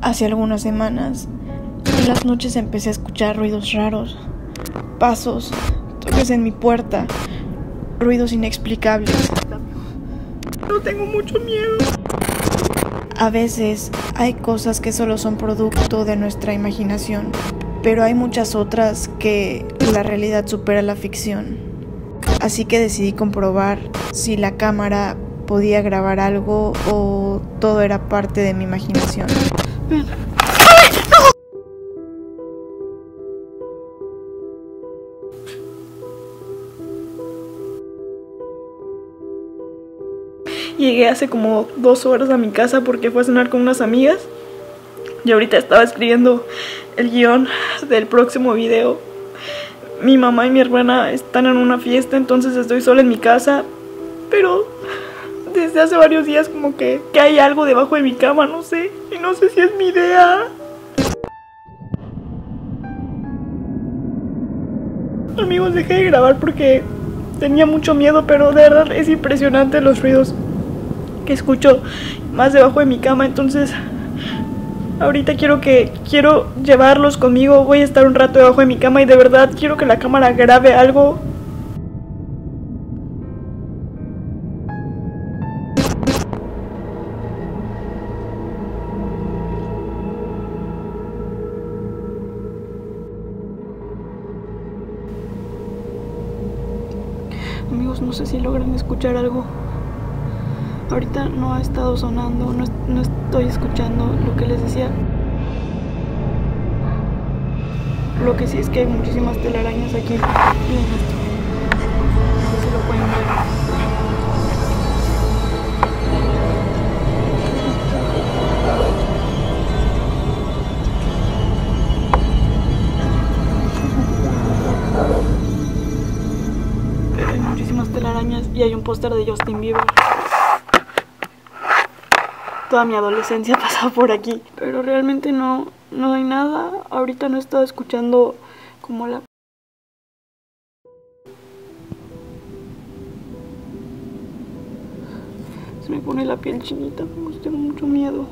Hace algunas semanas, en las noches empecé a escuchar ruidos raros, pasos, toques en mi puerta, ruidos inexplicables. Pero tengo mucho miedo. A veces hay cosas que solo son producto de nuestra imaginación, pero hay muchas otras que la realidad supera la ficción. Así que decidí comprobar si la cámara podía grabar algo o todo era parte de mi imaginación. Ven. Llegué hace como 2 horas a mi casa porque fue a cenar con unas amigas. Y ahorita estaba escribiendo el guión del próximo video. Mi mamá y mi hermana están en una fiesta, entonces estoy sola en mi casa. Pero desde hace varios días como que hay algo debajo de mi cama, no sé. Y no sé si es mi idea. Amigos, dejé de grabar porque tenía mucho miedo, pero de verdad es impresionante los ruidos que escucho más debajo de mi cama. Entonces ahorita quiero llevarlos conmigo. Voy a estar un rato debajo de mi cama y de verdad quiero que la cámara grabe algo. Amigos, no sé si logran escuchar algo. Ahorita no ha estado sonando, no estoy escuchando lo que les decía. Lo que sí es que hay muchísimas telarañas aquí. Miren esto. No sé si lo pueden ver. Pero hay muchísimas telarañas y hay un póster de Justin Bieber. Toda mi adolescencia pasaba por aquí, pero realmente no hay nada. Ahorita no he estado escuchando como la... Se me pone la piel chinita, tengo mucho miedo.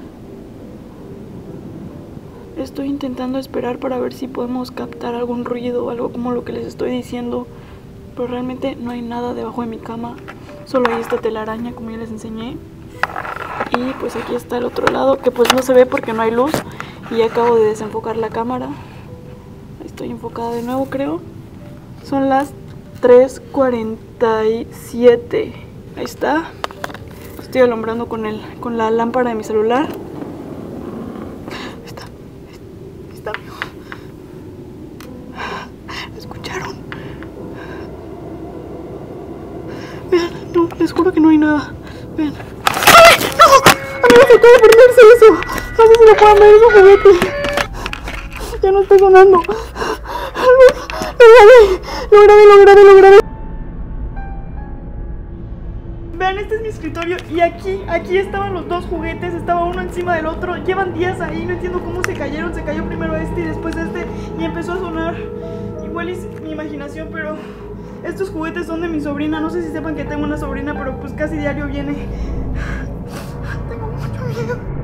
Estoy intentando esperar para ver si podemos captar algún ruido o algo como lo que les estoy diciendo, pero realmente no hay nada debajo de mi cama. Solo hay esta telaraña, como ya les enseñé. Y pues aquí está el otro lado, que pues no se ve porque no hay luz. Y acabo de desenfocar la cámara. Estoy enfocada de nuevo, creo. Son las 3:47. Ahí está. Estoy alumbrando con la lámpara de mi celular. Ahí está. Ahí está. ¿Lo escucharon? Vean, no, les juro que no hay nada. Vean. Amigos, acaba de prenderse eso. No sé si lo pueden ver, esos juguetes. Ya no está sonando. Lo grabé. Vean, este es mi escritorio. Y aquí estaban los dos juguetes. Estaba uno encima del otro. Llevan días ahí, no entiendo cómo se cayeron. Se cayó primero este y después este. Y empezó a sonar. Igual es mi imaginación, pero estos juguetes son de mi sobrina. No sé si sepan que tengo una sobrina, pero pues casi diario viene. Tengo mucho miedo.